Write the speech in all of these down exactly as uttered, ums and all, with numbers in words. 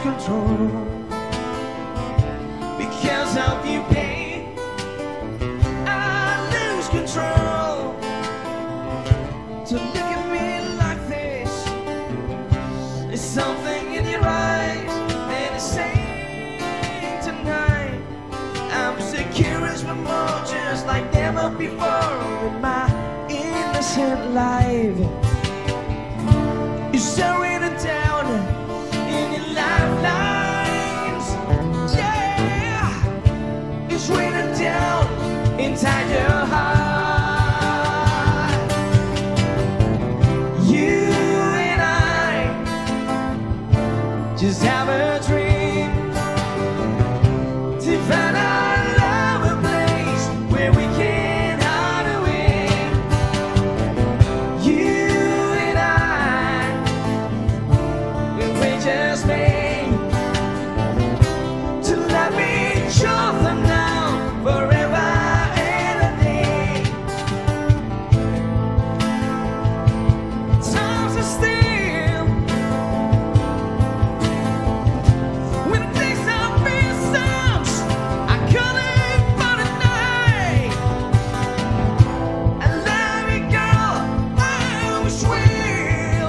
control. Because of you, babe, I lose control. To look at me like this, there's something in your eyes that is saying tonight I'm secure as one more, just like never before. In my innocent life, you're so written down in your lifelines. Yeah, it's written down inside your heart. You and I just have a dream to find our love a place where we can hide away. You and I, we just made to love each other now, forever and a day. Times are still when it takes up reasons I couldn't but a night. I love you, girl, I always will.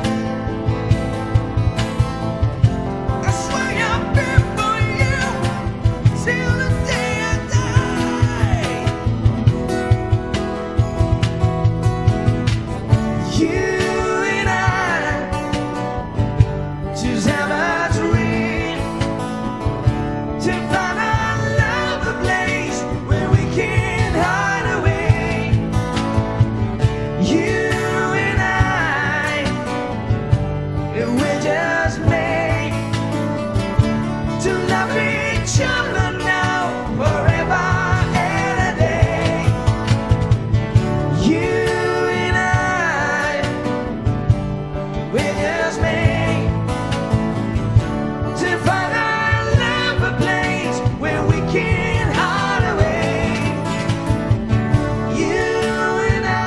I swear I'll be for you till the day I die. You and I just have a dream to find our love a place where we can hide away. You and I, we're just made to love each other now, forever and a day. You and I, we're just made to find our love a place where we can hide away. You and I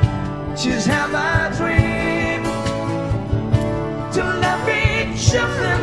just have a dream to love each other